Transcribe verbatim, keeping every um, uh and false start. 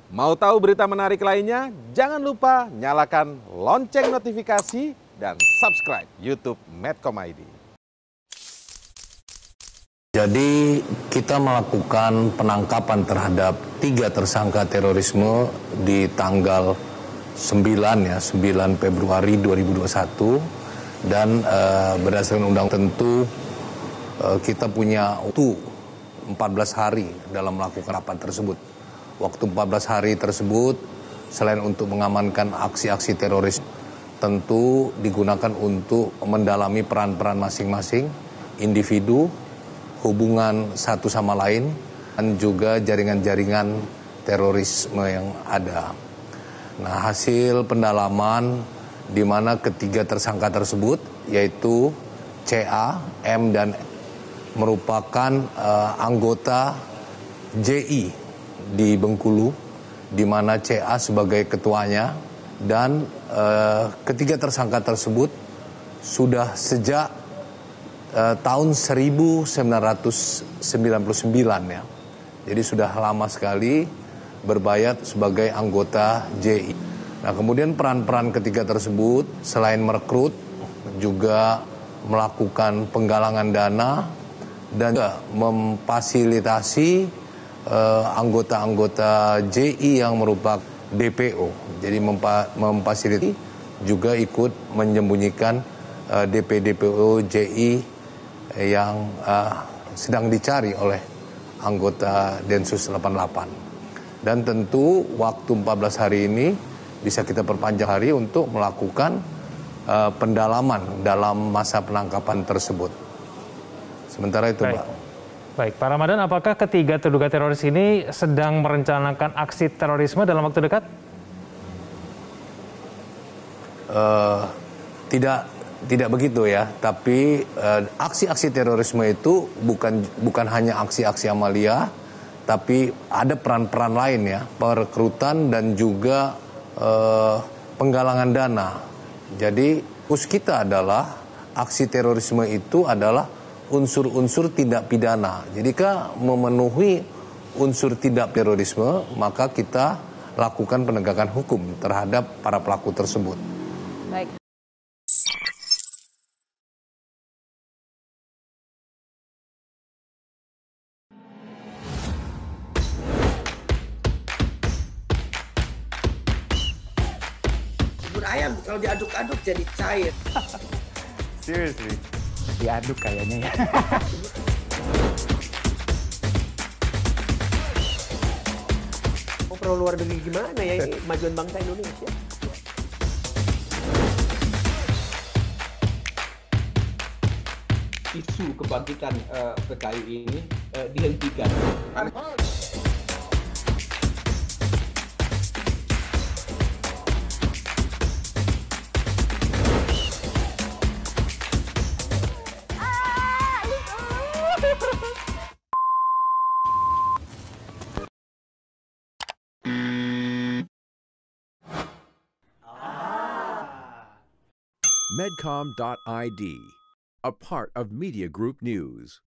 Mau tahu berita menarik lainnya? Jangan lupa nyalakan lonceng notifikasi dan subscribe YouTube Medcom I D. Jadi kita melakukan penangkapan terhadap tiga tersangka terorisme di tanggal sembilan ya, sembilan Februari dua ribu dua puluh satu dan uh, berdasarkan undang tentu uh, kita punya waktu empat belas hari dalam melakukan rapat tersebut. Waktu empat belas hari tersebut selain untuk mengamankan aksi-aksi teroris tentu digunakan untuk mendalami peran-peran masing-masing individu, hubungan satu sama lain, dan juga jaringan-jaringan terorisme yang ada. Nah, hasil pendalaman di mana ketiga tersangka tersebut yaitu C A, M, dan merupakan uh, anggota J I di Bengkulu, di mana C A sebagai ketuanya, dan uh, ketiga tersangka tersebut sudah sejak uh, tahun seribu sembilan ratus sembilan puluh sembilan ya. Jadi sudah lama sekali berbayat sebagai anggota J I. Nah, kemudian peran-peran ketiga tersebut selain merekrut juga melakukan penggalangan dana dan juga memfasilitasi uh, anggota-anggota J I yang merupakan D P O. Jadi mempa- memfasilitasi juga ikut menyembunyikan uh, D P-D P O J I yang uh, sedang dicari oleh anggota Densus delapan puluh delapan. Dan tentu waktu empat belas hari ini bisa kita perpanjang hari untuk melakukan uh, pendalaman dalam masa penangkapan tersebut. Sementara itu, Baik. Pak. Baik, Pak Ramadan, apakah ketiga terduga teroris ini sedang merencanakan aksi terorisme dalam waktu dekat? Uh, tidak, tidak begitu ya. Tapi uh, aksi-aksi terorisme itu bukan bukan hanya aksi-aksi amalia, tapi ada peran-peran lain ya, perekrutan dan juga uh, penggalangan dana. Jadi fokus kita adalah aksi terorisme itu adalah unsur-unsur tindak pidana. Jika memenuhi unsur tindak terorisme, maka kita lakukan penegakan hukum terhadap para pelaku tersebut. Baik. Bubur ayam kalau diaduk-aduk jadi cair. Seriously? Diaduk kayaknya ya. Mau pro luar negeri gimana ya ini kemajuan bangsa Indonesia? Isu kebangkitan uh, P K I ini uh, dihentikan. Medcom dot I D, a part of Media Group News.